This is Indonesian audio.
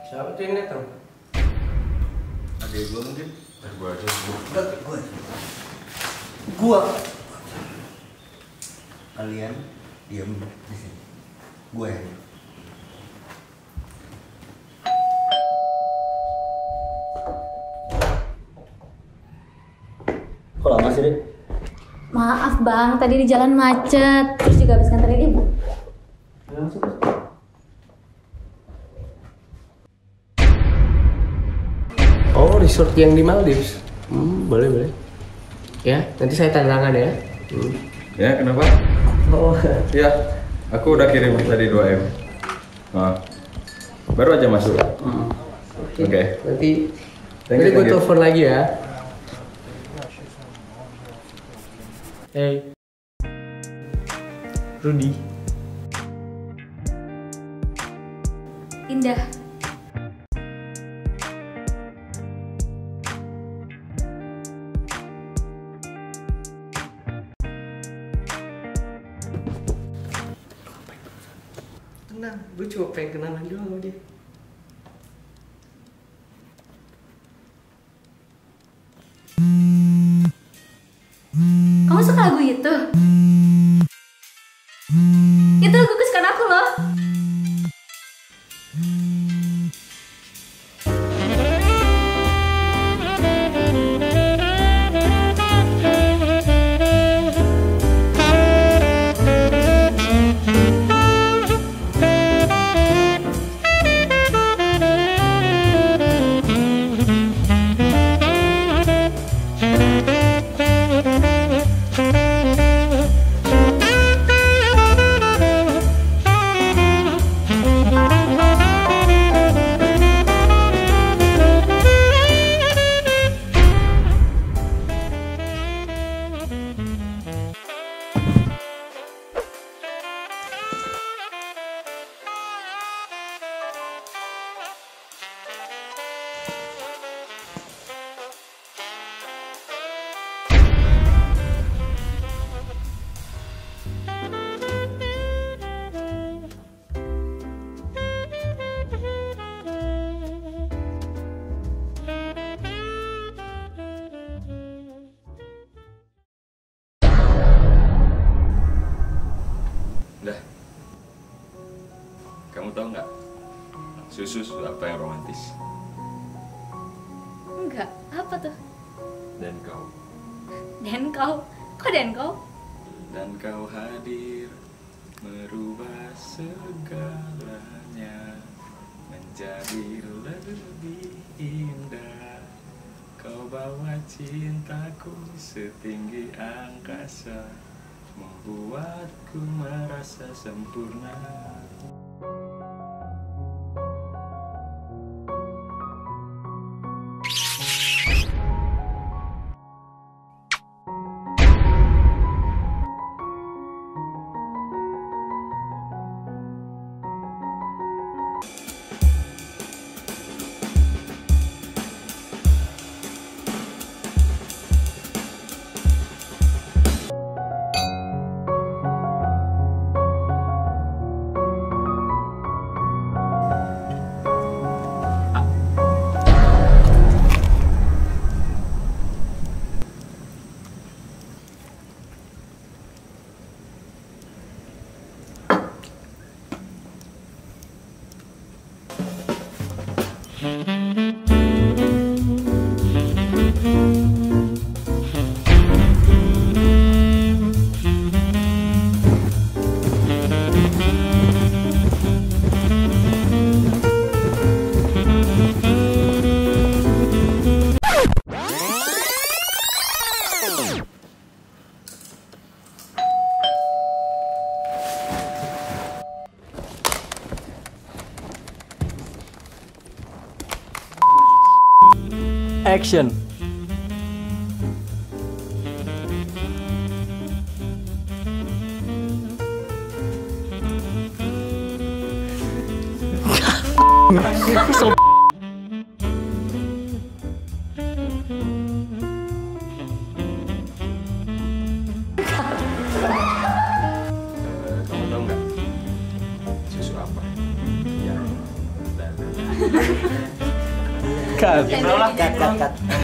Siapa tuh yang datang? Adik gua mungkin. Gua aja. Gua. Kalian diam di sini. Gua yang. Kok lama sih, Dek? Maaf bang, tadi di jalan macet, terus juga habis nganterin ibu. Oh, resort yang di Maldives. Boleh. Ya, nanti saya tanda tangan ya. Ya, kenapa? Oh, Ya, aku udah kirim tadi 2M. Nah, baru aja masuk. Oke. nanti Thank you, gue thank you. telepon lagi ya. Hey, Rudy. Indah. Tenang, gue cuma pengen kenalan doang sama dia. Kamu suka lagu itu? Itu lagu kesukaan aku loh. Udah. Kamu tahu nggak? Susu apa yang romantis? Enggak, apa tuh? Dan kau. Dan kau? Kok dan kau? Dan kau hadir merubah segalanya menjadi lebih indah. Kau bawa cintaku setinggi angkasa, membuatku merasa sempurna. Action. Kamu tahu nggak susu apa yang Cut. Cut.